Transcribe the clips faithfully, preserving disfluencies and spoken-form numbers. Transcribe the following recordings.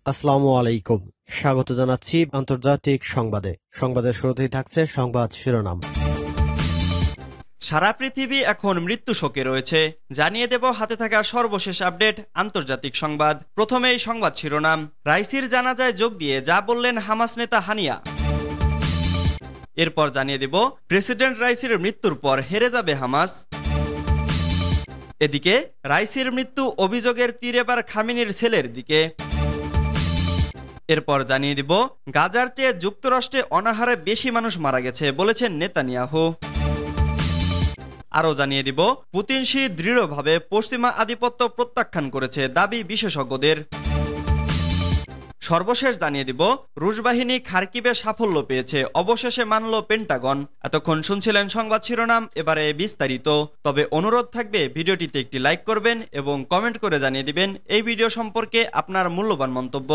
আসসালামু আলাইকুম। স্বাগত জানাচ্ছি আন্তর্জাতিক সংবাদে। সংবাদের শুরুতেই থাকছে সংবাদ শিরোনাম। সারা পৃথিবী এখন মৃত্যু শোকে রয়েছে, জানিয়ে দেব হাতে থাকা সর্বশেষ আপডেট আন্তর্জাতিক সংবাদ। প্রথমেই সংবাদ শিরোনাম। রাইসির জানাজায় যোগ দিয়ে যা বললেন হামাস নেতা হানিয়া। এরপর জানিয়ে দেব প্রেসিডেন্ট রাইসির মৃত্যুর পর হেরে যাবে হামাস। এদিকে রাইসির মৃত্যু অভিযোগের তীর এবার খামেনির ছেলের দিকে। এরপর জানিয়ে দিব গাজার চেয়ে যুক্তরাষ্ট্রে অনাহারে বেশি মানুষ মারা গেছে বলেছেন নেতানিয়াহু। আরও জানিয়ে দিব পুতিন শি দৃঢ়ভাবে পশ্চিমা আধিপত্য প্রত্যাখ্যান করেছে দাবি বিশেষজ্ঞদের। সর্বশেষ জানিয়ে দিব রুশ বাহিনী খার্কিবে সাফল্য পেয়েছে, অবশেষে মানল পেন্টাগন। এতক্ষণ শুনছিলেন সংবাদ শিরোনাম, এবারে বিস্তারিত। তবে অনুরোধ থাকবে ভিডিওটিতে একটি লাইক করবেন এবং কমেন্ট করে জানিয়ে দিবেন এই ভিডিও সম্পর্কে আপনার মূল্যবান মন্তব্য।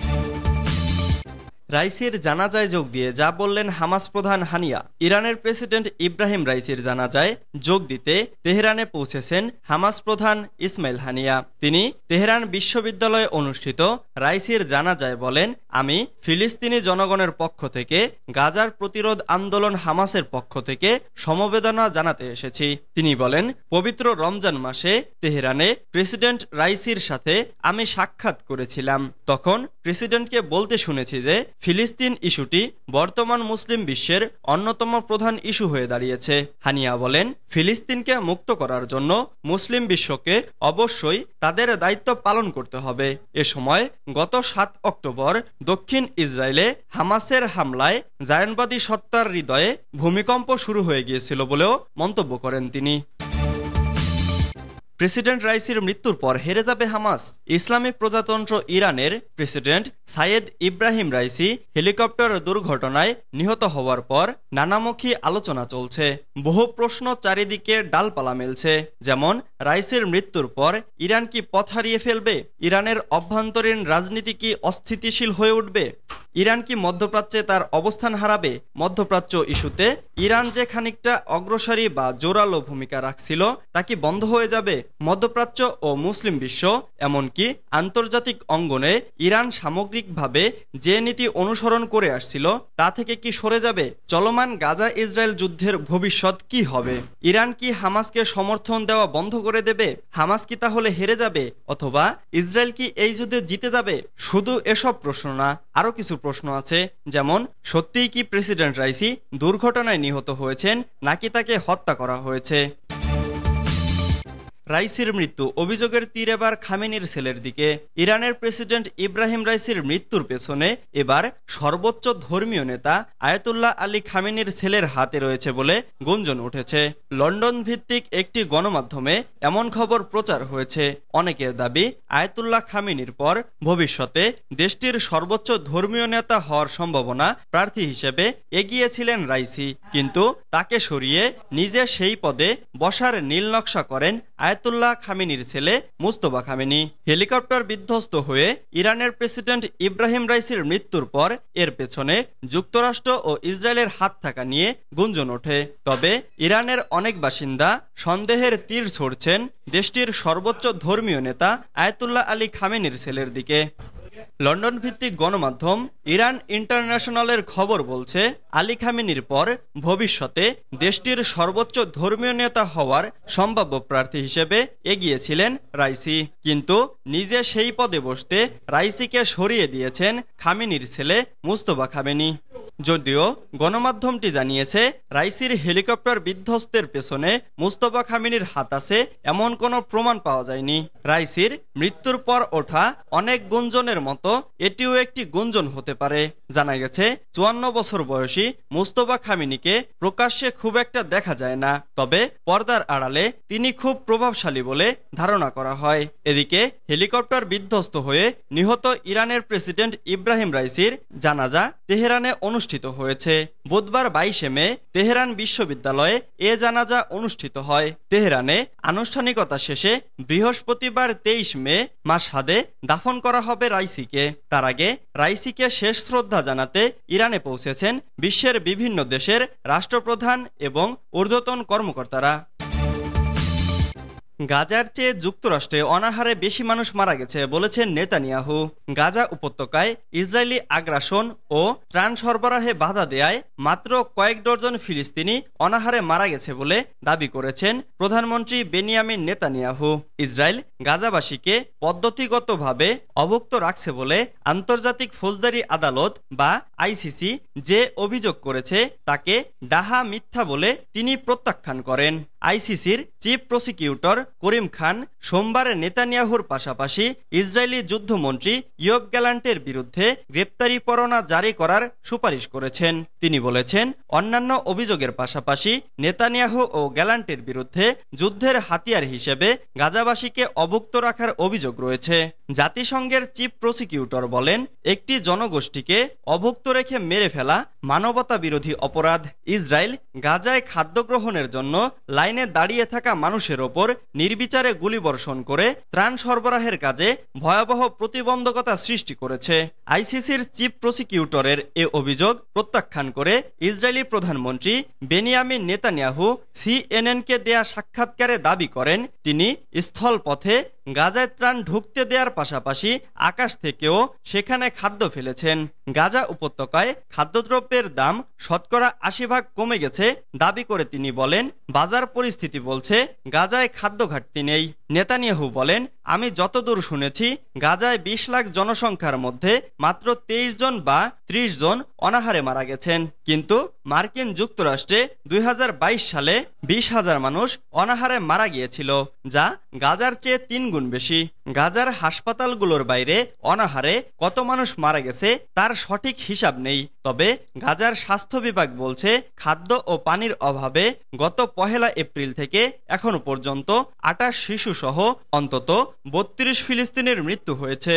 রাইসির জানাজায় যোগ দিয়ে যা বললেন হামাস প্রধান হানিয়া। ইরানের প্রেসিডেন্ট ইব্রাহিম রাইসির জানাজায় যোগ দিতে তেহরানে পৌঁছেছেন হামাস প্রধান ইসমাইল হানিয়া। তিনি তেহরান বিশ্ববিদ্যালয়ে অনুষ্ঠিত রাইসির জানাজায় বলেন, আমি ফিলিস্তিনি জনগণের পক্ষ থেকে গাজার প্রতিরোধ আন্দোলন হামাসের পক্ষ থেকে সমবেদনা জানাতে এসেছি। তিনি বলেন, পবিত্র রমজান মাসে তেহরানে প্রেসিডেন্ট রাইসির সাথে আমি সাক্ষাৎ করেছিলাম। তখন প্রেসিডেন্টকে বলতে শুনেছি যে ফিলিস্তিন ইস্যুটি বর্তমান মুসলিম বিশ্বের অন্যতম প্রধান ইস্যু হয়ে দাঁড়িয়েছে। হানিয়া বলেন, ফিলিস্তিনকে মুক্ত করার জন্য মুসলিম বিশ্বকে অবশ্যই তাদের দায়িত্ব পালন করতে হবে। এ সময় গত সাত অক্টোবর দক্ষিণ ইসরায়েলে হামাসের হামলায় জায়নবাদী সত্তার হৃদয়ে ভূমিকম্প শুরু হয়ে গিয়েছিল বলেও মন্তব্য করেন তিনি। প্রেসিডেন্ট রাইসির মৃত্যুর পর হেরে যাবে হামাস। ইসলামিক প্রজাতন্ত্র ইরানের president Sayyid Ebrahim Raisi helicopter দুর্ঘটনায় নিহত হওয়ার পর নানামুখী আলোচনা চলছে। বহু প্রশ্ন চারিদিকে ডালপালা মেলছে। যেমন, রাইসির মৃত্যুর পর ইরান কি পথ হারিয়ে ফেলবে? ইরানের অভ্যন্তরীণ রাজনীতি কি অস্থিতিশীল হয়ে উঠবে? ইরান কি মধ্যপ্রাচ্যে তার অবস্থান হারাবে? মধ্যপ্রাচ্য ইস্যুতে ইরান যে খানিকটা অগ্রসরী বা জোরালো ভূমিকা রাখছিল তা কি বন্ধ হয়ে যাবে? মধ্যপ্রাচ্য ও মুসলিম বিশ্ব এমনকি আন্তর্জাতিক অঙ্গনে ইরান সামগ্রিকভাবে যে নীতি অনুসরণ করে আসছিল তা থেকে কি সরে যাবে? চলমান গাজা ইসরায়েল যুদ্ধের ভবিষ্যৎ কি হবে? ইরান কি হামাসকে সমর্থন দেওয়া বন্ধ করে দেবে? হামাস কি তাহলে হেরে যাবে, অথবা ইসরায়েল কি এই যুদ্ধে জিতে যাবে? শুধু এসব প্রশ্ন না, আরো কিছু প্রশ্ন আছে। যেমন, সত্যিই কি প্রেসিডেন্ট রাইসি দুর্ঘটনায় নিহত হয়েছেন নাকি তাকে হত্যা করা হয়েছে? রাইসির মৃত্যু অভিযোগের তীর এবার খামেনির ছেলের দিকে। ইরানের প্রেসিডেন্ট ইব্রাহিম রাইসির মৃত্যুর পেছনে এবার সর্বোচ্চ ধর্মীয় নেতা আয়াতুল্লাহ আলী খামেনির ছেলের হাতে রয়েছে বলে গুঞ্জন উঠেছে। লন্ডন ভিত্তিক একটি গণমাধ্যমে এমন খবর প্রচার হয়েছে। অনেকের দাবি, আয়াতুল্লাহ খামেনির পর ভবিষ্যতে দেশটির সর্বোচ্চ ধর্মীয় নেতা হওয়ার সম্ভাবনা প্রার্থী হিসেবে এগিয়েছিলেন রাইসি, কিন্তু তাকে সরিয়ে নিজে সেই পদে বসার নীল নকশা করেন আয়াতুল্লাহ খামেনির ছেলে মুস্তফা খামেনি। হেলিকপ্টার বিধ্বস্ত হয়ে ইরানের প্রেসিডেন্ট ইব্রাহিম রাইসির মৃত্যুর পর এর পেছনে যুক্তরাষ্ট্র ও ইসরায়েলের হাত থাকা নিয়ে গুঞ্জন ওঠে। তবে ইরানের অনেক বাসিন্দা সন্দেহের তীর ছড়ছেন দেশটির সর্বোচ্চ ধর্মীয় নেতা আয়াতুল্লাহ আলী খামেনির ছেলের দিকে। লন্ডন ভিত্তিক গণমাধ্যম ইরান ইন্টারন্যাশনালের খবর বলছে, আলী খামেনির পর ভবিষ্যতে দেশটির সর্বোচ্চ ধর্মীয় নেতা হওয়ার সম্ভাব্য প্রার্থী হিসেবে এগিয়েছিলেন রাইসি, কিন্তু নিজে সেই পদে বসতে রাইসিকে সরিয়ে দিয়েছেন খামেনির ছেলে মুস্তফা খামেনি। যদিও গণমাধ্যমটি জানিয়েছে, রাইসির হেলিকপ্টার বিধ্বস্তের পেছনে মুস্তফা খামেনির হাত আছে এমন কোনো প্রমাণ পাওয়া যায়নি। রাইসির মৃত্যুর পর ওঠা অনেক গুঞ্জনের মতো এটিও একটি গুঞ্জন হতে পারে। জানা গেছে, চুয়ান্ন বছর বয়সী মুস্তফা খামেনিকে প্রকাশ্যে খুব একটা দেখা যায় না, তবে পর্দার আড়ালে তিনি খুব প্রভাবশালী বলে ধারণা করা হয়। এদিকে হেলিকপ্টার বিধ্বস্ত হয়ে নিহত ইরানের প্রেসিডেন্ট ইব্রাহিম রাইসির জানাজা তেহরানে অনুষ্ঠিত হয়েছে। বুধবার বাইশে মে তেহরান বিশ্ববিদ্যালয়ে এ জানাজা অনুষ্ঠিত হয়। তেহরানে আনুষ্ঠানিকতা শেষে বৃহস্পতিবার তেইশ মে মাশহাদে দাফন করা হবে রাইসিকে। তার আগে রাইসিকে শেষ শ্রদ্ধা জানাতে ইরানে পৌঁছেছেন বিশ্বের বিভিন্ন দেশের রাষ্ট্রপ্রধান এবং ঊর্ধ্বতন কর্মকর্তারা। গাজার চেয়ে যুক্তরাষ্ট্রে অনাহারে বেশি মানুষ মারা গেছে বলেছেন নেতানিয়াহু। গাজা উপত্যকায় ইসরায়েলি আগ্রাসন ও ত্রাণ সরবরাহে বাধা দেয়ায় মাত্র কয়েক ডজন ফিলিস্তিনি অনাহারে মারা গেছে বলে দাবি করেছেন প্রধানমন্ত্রী বেনিয়ামিন নেতানিয়াহু। ইসরায়েল গাজাবাসীকে পদ্ধতিগতভাবে অভুক্ত রাখছে বলে আন্তর্জাতিক ফৌজদারি আদালত বা আইসিসি যে অভিযোগ করেছে তাকে ডাহা মিথ্যা বলে তিনি প্রত্যাখ্যান করেন। আইসিসির চিফ প্রসিকিউটর করিম খান সোমবার নেতানিয়াহুর পাশাপাশি ইসরায়েলি যুদ্ধমন্ত্রী ইয়োব গ্যালান্টের বিরুদ্ধে গ্রেপ্তারি পরোয়ানা জারি করার সুপারিশ করেছেন। তিনি বলেছেন, অন্যান্য অভিযোগের পাশাপাশি নেতানিয়াহু ও গ্যালান্টের বিরুদ্ধে যুদ্ধের হাতিয়ার হিসেবে গাজাবাসীকে অভুক্ত রাখার অভিযোগ রয়েছে। জাতিসংঘের চিফ প্রসিকিউটর বলেন, একটি জনগোষ্ঠীকে অভুক্ত রেখে মেরে ফেলা মানবতা বিরোধী অপরাধ। ইসরায়েল গাজায় খাদ্য গ্রহণের জন্য লাইনে দাঁড়িয়ে থাকা মানুষের ওপর নির্বিচারে গুলিবর্ষণ করে ত্রাণ সরবরাহের কাজে ভয়াবহ প্রতিবন্ধকতা সৃষ্টি করেছে। আইসিসির চিফ প্রসিকিউটরের এ অভিযোগ প্রত্যাখ্যান করে ইসরায়েলি প্রধানমন্ত্রী বেনিয়ামিন নেতানিয়াহু সিএনএনকে দেয়া সাক্ষাৎকারে দাবি করেন, তিনি স্থলপথে গাজায় ত্রাণ ঢুকতে দেওয়ার পাশাপাশি আকাশ থেকেও সেখানে খাদ্য ফেলেছেন। গাজা উপত্যকায় খাদ্যদ্রব্যের দাম শতকরা আশি ভাগ কমে গেছে দাবি করে তিনি বলেন, বাজার পরিস্থিতি বলছে গাজায় খাদ্য ঘাটতি নেই। নেতানিয়াহু বলেন, আমি যতদূর শুনেছি গাজায় বিশ লাখ জনসংখ্যার মধ্যে মাত্র তেইশ জন বা ত্রিশ জন অনাহারে মারা গেছেন, কিন্তু মার্কিন যুক্তরাষ্ট্রে দুই হাজার বাইশ সালে বিশ হাজার মানুষ অনাহারে মারা গিয়েছিল, যা গাজার চেয়ে তিন গুণ বেশি। গাজার হাসপাতালগুলোর বাইরে অনাহারে কত মানুষ মারা গেছে তার সঠিক হিসাব নেই, তবে গাজার স্বাস্থ্য বিভাগ বলছে খাদ্য ও পানির অভাবে গত পহেলা এপ্রিল থেকে এখনো পর্যন্ত আটাশ শিশু সহ অন্তত বত্রিশ ফিলিস্তিনের মৃত্যু হয়েছে।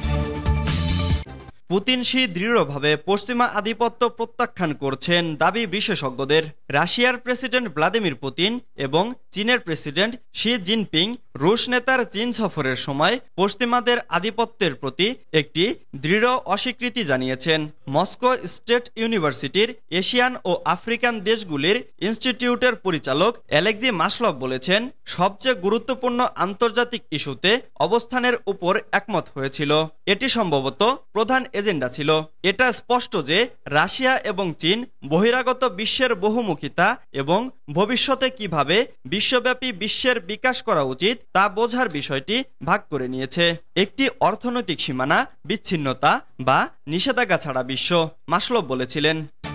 পুতিন শি দৃঢ়ভাবে পশ্চিমা আধিপত্য প্রত্যাখ্যান করছেন দাবি বিশেষজ্ঞদের। রাশিয়ার প্রেসিডেন্ট ভ্লাদিমির পুতিন এবং চীনের প্রেসিডেন্ট শি জিনপিং রুশ নেতার চীন সফরের সময় পশ্চিমাদের আধিপত্যের প্রতি একটি দৃঢ় অস্বীকৃতি জানিয়েছেন। মস্কো স্টেট ইউনিভার্সিটির এশিয়ান ও আফ্রিকান দেশগুলির ইনস্টিটিউটের পরিচালক অ্যালেক্সি মাসলভ বলেছেন, সবচেয়ে গুরুত্বপূর্ণ আন্তর্জাতিক ইস্যুতে অবস্থানের উপর একমত হয়েছিল। এটি সম্ভবত প্রধান এজেন্ডা ছিল। এটা স্পষ্ট যে রাশিয়া এবং চীন বহিরাগত বিশ্বের বহুমুখিতা এবং ভবিষ্যতে কিভাবে বিশ্বব্যাপী বিশ্বের বিকাশ করা উচিত তা বোঝার বিষয়টি ভাগ করে নিয়েছে। একটি অর্থনৈতিক সীমানা, বিচ্ছিন্নতা বা নিষেধাজ্ঞা ছাড়া বিশ্ব, মাসলভ বলেছিলেন।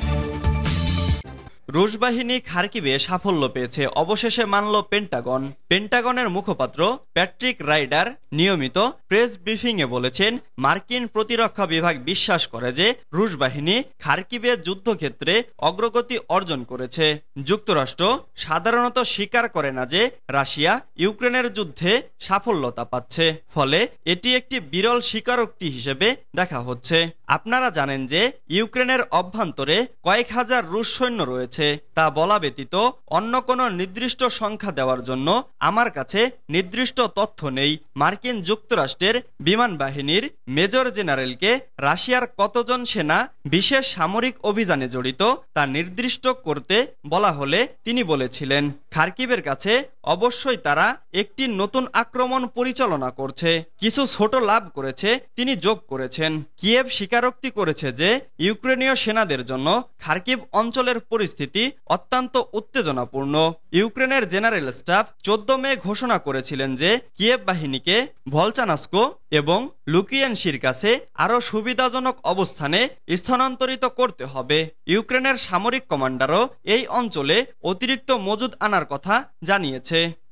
রুশ বাহিনী খার্কিভে সাফল্য পেয়েছে, অবশেষে মানল পেন্টাগন। পেন্টাগনের মুখপাত্র প্যাট্রিক রাইডার নিয়মিত প্রেস ব্রিফিংয়ে বলেছেন, মার্কিন প্রতিরক্ষা বিভাগ বিশ্বাস করে যে রুশ বাহিনী খার্কিভে যুদ্ধক্ষেত্রে অগ্রগতি অর্জন করেছে। যুক্তরাষ্ট্র সাধারণত স্বীকার করে না যে রাশিয়া ইউক্রেনের যুদ্ধে সাফল্যতা পাচ্ছে, ফলে এটি একটি বিরল স্বীকারোক্তি হিসেবে দেখা হচ্ছে। আপনারা জানেন যে ইউক্রেনের অভ্যন্তরে কয়েক হাজার রুশ সৈন্য রয়েছে, তা বলা ব্যতীত অন্য কোনো নির্দিষ্ট সংখ্যা দেওয়ার জন্য আমার কাছে নির্দিষ্ট তথ্য নেই। মার্কিন যুক্তরাষ্ট্রের বিমান বাহিনীর মেজর জেনারেলকে রাশিয়ার কতজন সেনা বিশেষ সামরিক অভিযানে জড়িত তা নির্দিষ্ট করতে বলা হলে তিনি বলেছিলেন, খার্কিভের কাছে অবশ্যই তারা একটি নতুন আক্রমণ পরিচালনা করছে, কিছু ছোট লাভ করেছে। তিনি যোগ করেছেন, কিয়েভ স্বীকারোক্তি করেছে যে ইউক্রেনীয় সেনাদের জন্য খার্কিভ অঞ্চলের পরিস্থিতি অত্যন্ত উত্তেজনাপূর্ণ। ইউক্রেনের জেনারেল স্টাফ চোদ্দ মে ঘোষণা করেছিলেন যে কিয়েভ বাহিনীকে ভলচানাস্কো এবং লুকিয়েনশির কাছে আরও সুবিধাজনক অবস্থানে স্থানান্তরিত করতে হবে। ইউক্রেনের সামরিক কমান্ডারও এই অঞ্চলে অতিরিক্ত মজুদ আনার কথা জানিয়েছে।